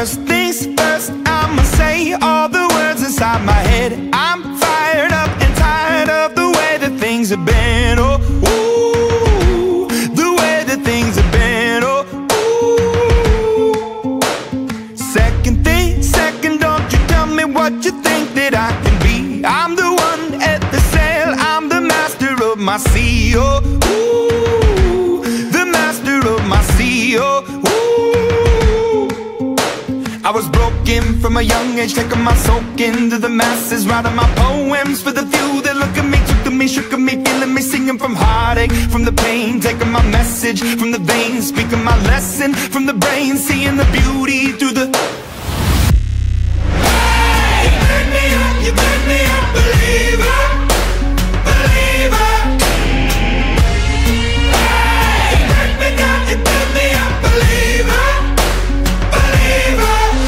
First things first, I'ma say all the words inside my head. I'm fired up and tired of the way that things have been. Oh, ooh, the way that things have been. Oh, ooh. Second thing, second, don't you tell me what you think that I can be. I'm the one at the sail, I'm the master of my sea. Oh, ooh, the master of my sea. Oh, I was broken from a young age, taking my soak into the masses, writing my poems for the few that look at me, took to me, shook at me, feeling me, singing from heartache, from the pain, taking my message from the veins, speaking my lesson from the brain, seeing the beauty through the... Hey, you burn me up, you burn me up, believer, believer. Hey, you burn me down, you burn me up, believer, believer.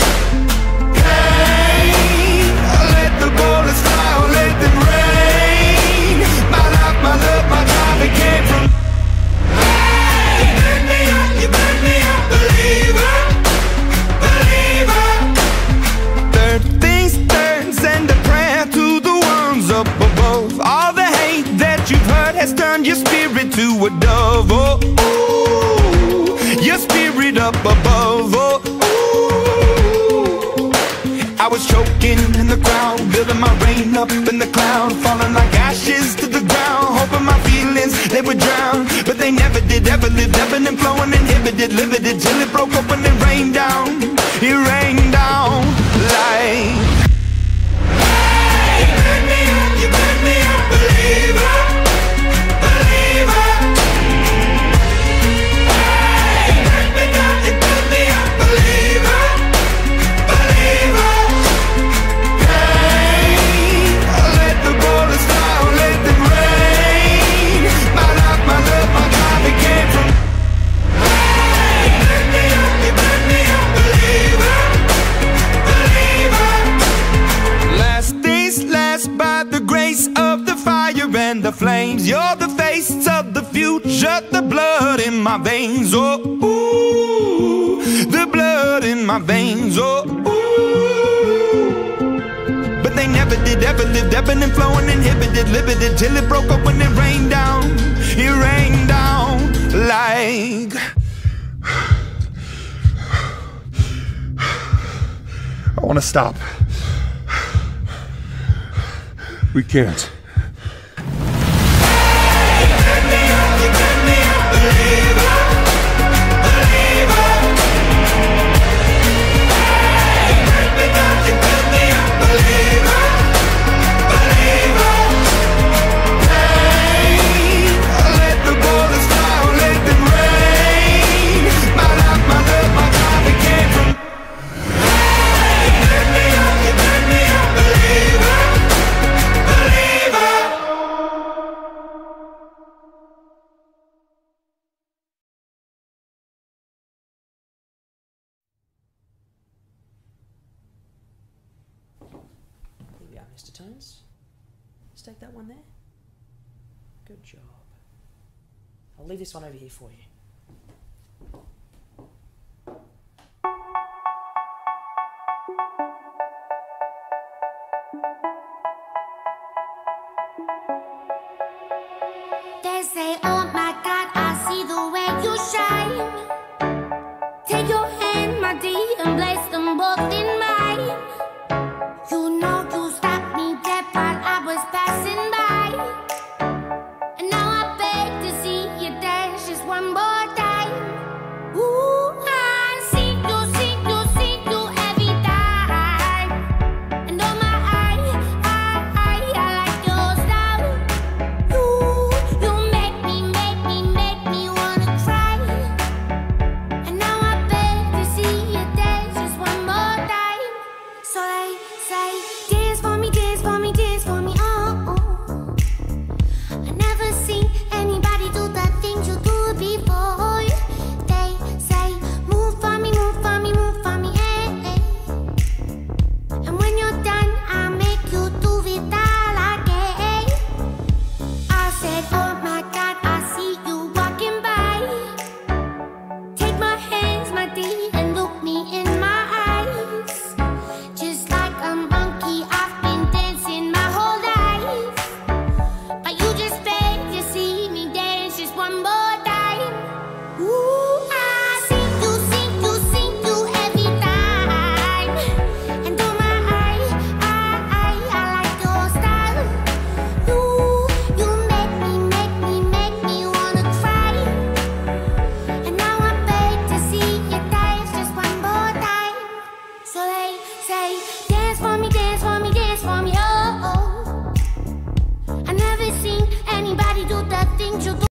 Turn your spirit to a dove, oh, ooh, your spirit up above, oh, ooh. I was choking in the crowd, building my rain up in the cloud, falling like ashes to the ground, hoping my feelings, they would drown, but they never did, ever lived, ebbing and flowing, inhibited, limited, till it broke open and rained down, it rained down like... Hey, you burn me up, you burn me up, believer. The flames, you're the face of the future, the blood in my veins, oh, ooh, the blood in my veins, oh, ooh. But they never did, ever lived, ebbing and flowing, inhibited, limited, till it broke up when it rained down like... I want to stop. We can't. Mr. Tones, stake that one there. Good job. I'll leave this one over here for you. They say, oh my God, I see the way you shine. Take your hand, my dear, and place them both in mine. You know you stopped me dead while I was passing by. And now I beg to see you dance just one more time. Ooh, I see you every time. And oh my, I like your style. You make me wanna cry. And now I beg to see you dance just one more time. So they say, tears for